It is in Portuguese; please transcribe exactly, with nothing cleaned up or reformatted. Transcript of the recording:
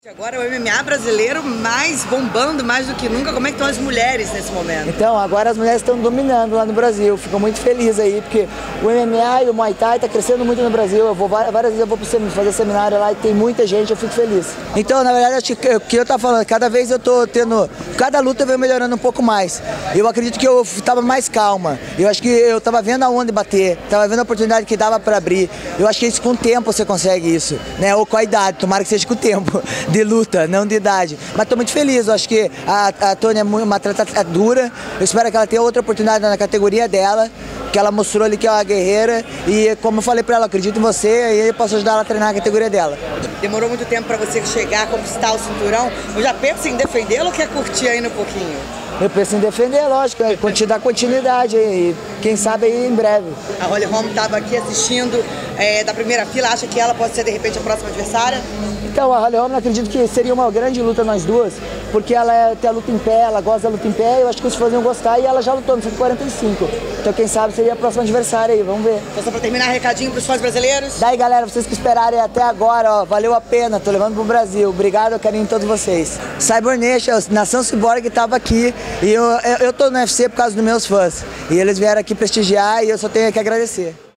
Agora o M M A brasileiro mais bombando mais do que nunca. Como é que estão as mulheres nesse momento? Então, agora as mulheres estão dominando lá no Brasil. Fico muito feliz aí, porque o M M A e o Muay Thai tá crescendo muito no Brasil. Eu vou várias vezes eu vou fazer seminário lá e tem muita gente, eu fico feliz. Então, na verdade, acho que o que eu tava falando, cada vez eu tô tendo, cada luta eu venho melhorando um pouco mais. Eu acredito que eu tava mais calma. Eu acho que eu tava vendo aonde bater, tava vendo a oportunidade que dava para abrir. Eu acho que isso com o tempo você consegue isso, né? Ou com a idade, tomara que seja com o tempo de luta, não de idade. Mas estou muito feliz, eu acho que a, a Tônia é uma atleta dura, eu espero que ela tenha outra oportunidade na categoria dela, que ela mostrou ali que é uma guerreira e como eu falei para ela, eu acredito em você e eu posso ajudar ela a treinar a categoria dela. Demorou muito tempo para você chegar a conquistar o cinturão, eu já penso em defendê-lo ou quer curtir ainda um pouquinho? Eu penso em defender, lógico, dar continuidade e quem sabe aí em breve. A Holly Holm estava aqui assistindo é, da primeira fila, acha que ela pode ser de repente a próxima adversária? Então, a Holly Holm, eu acredito que seria uma grande luta nós duas, porque ela é, tem a luta em pé, ela gosta da luta em pé, eu acho que os fãs iam gostar e ela já lutou no cento e quarenta e cinco. Então, quem sabe seria a próxima adversária aí, vamos ver. Então, só para terminar, recadinho para os fãs brasileiros? Daí, galera, vocês que esperarem até agora, ó, valeu a pena, tô levando pro Brasil. Obrigado, carinho de todos vocês. Cyborg Nation, Nação Cyborg estava aqui e eu, eu, eu tô no U F C por causa dos meus fãs. E eles vieram aqui prestigiar e eu só tenho que agradecer.